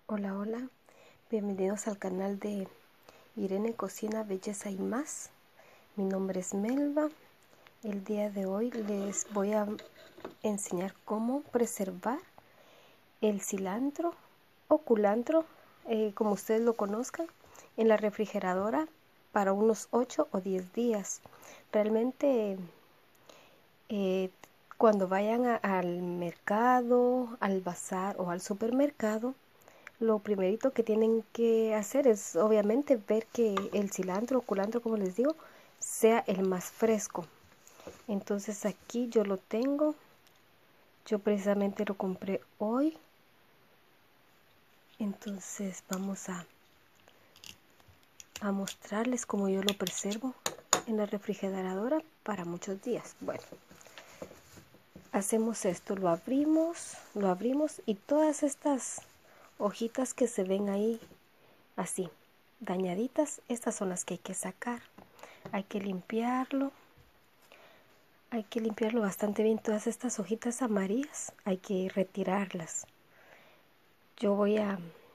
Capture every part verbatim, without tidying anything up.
Hola, hola, bienvenidos al canal de Irene Cocina, Belleza y Más. Mi nombre es Melba. El día de hoy les voy a enseñar cómo preservar el cilantro o culantro, eh, como ustedes lo conozcan, en la refrigeradora para unos ocho o diez días. Realmente eh, cuando vayan a, al mercado, al bazar o al supermercado, lo primerito que tienen que hacer es obviamente ver que el cilantro o culantro, como les digo, sea el más fresco. Entonces aquí yo lo tengo. Yo precisamente lo compré hoy. Entonces vamos a, a mostrarles cómo yo lo preservo en la refrigeradora para muchos días. Bueno, hacemos esto, lo abrimos, lo abrimos y todas estas hojitas que se ven ahí así dañaditas, estas son las que hay que sacar. Hay que limpiarlo, hay que limpiarlo bastante bien. Todas estas hojitas amarillas hay que retirarlas. Yo voy a,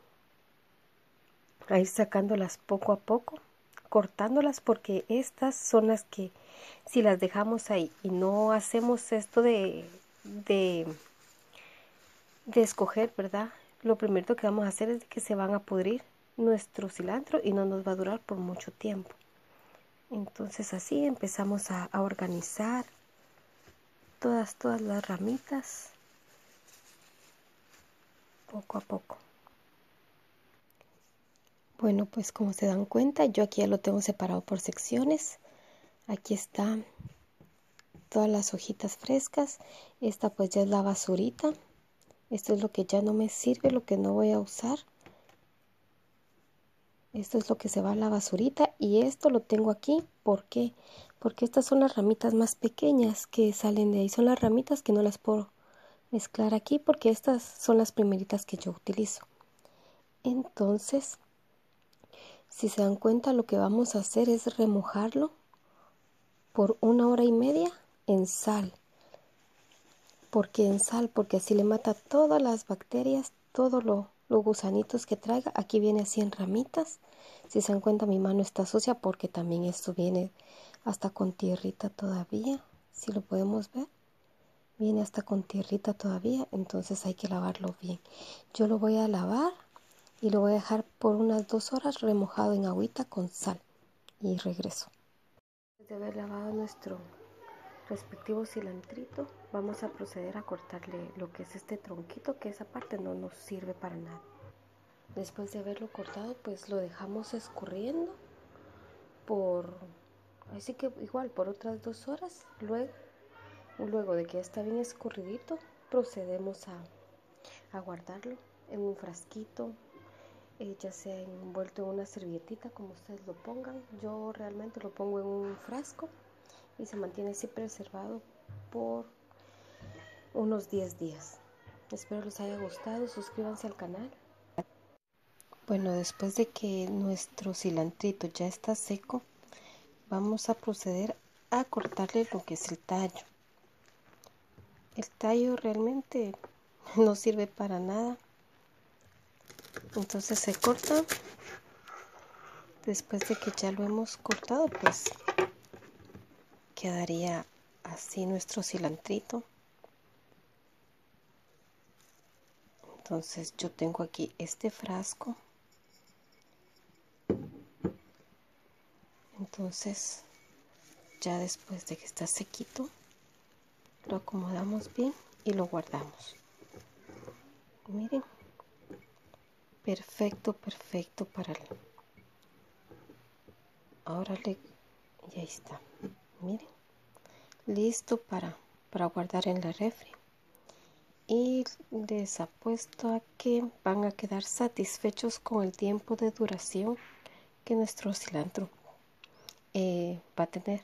a ir sacándolas poco a poco, cortándolas, porque estas son las que, si las dejamos ahí y no hacemos esto de, de, de escoger, ¿verdad? Lo primero que vamos a hacer es que se van a pudrir nuestro cilantro y no nos va a durar por mucho tiempo. Entonces así empezamos a, a organizar todas, todas las ramitas poco a poco. Bueno, pues como se dan cuenta, yo aquí ya lo tengo separado por secciones. Aquí están todas las hojitas frescas. Esta pues ya es la basurita. Esto es lo que ya no me sirve, lo que no voy a usar. Esto es lo que se va a la basurita, y esto lo tengo aquí. ¿Por qué? Porque estas son las ramitas más pequeñas que salen de ahí. Son las ramitas que no las puedo mezclar aquí porque estas son las primeritas que yo utilizo. Entonces, si se dan cuenta, lo que vamos a hacer es remojarlo por una hora y media en sal. ¿Por qué en sal? Porque así le mata todas las bacterias, todos lo, los gusanitos que traiga. Aquí viene así en ramitas. Si se dan cuenta, mi mano está sucia porque también esto viene hasta con tierrita todavía. Si lo podemos ver, viene hasta con tierrita todavía. Entonces hay que lavarlo bien. Yo lo voy a lavar y lo voy a dejar por unas dos horas remojado en agüita con sal. Y regreso. Después de haber lavado nuestro respectivo cilantrito, vamos a proceder a cortarle lo que es este tronquito, que esa parte no nos sirve para nada. Después de haberlo cortado, pues lo dejamos escurriendo por, así que igual por otras dos horas. Luego, luego de que ya está bien escurridito, procedemos a, a guardarlo en un frasquito, eh, ya sea envuelto en una servilletita, como ustedes lo pongan. Yo realmente lo pongo en un frasco y se mantiene así preservado por unos diez días. Espero les haya gustado, suscríbanse al canal. Bueno, después de que nuestro cilantrito ya está seco, vamos a proceder a cortarle lo que es el tallo. El tallo realmente no sirve para nada, entonces se corta. Después de que ya lo hemos cortado, pues quedaría así nuestro cilantrito. Entonces yo tengo aquí este frasco. Entonces ya después de que está sequito, lo acomodamos bien y lo guardamos. Miren, perfecto, perfecto para el... Ahora le... ya está. Miren, listo para, para guardar en la refri. Y les apuesto a que van a quedar satisfechos con el tiempo de duración que nuestro cilantro eh, va a tener.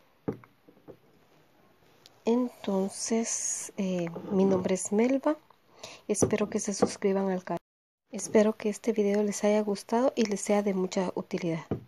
Entonces, eh, mi nombre es Melba. Espero que se suscriban al canal. Espero que este video les haya gustado y les sea de mucha utilidad.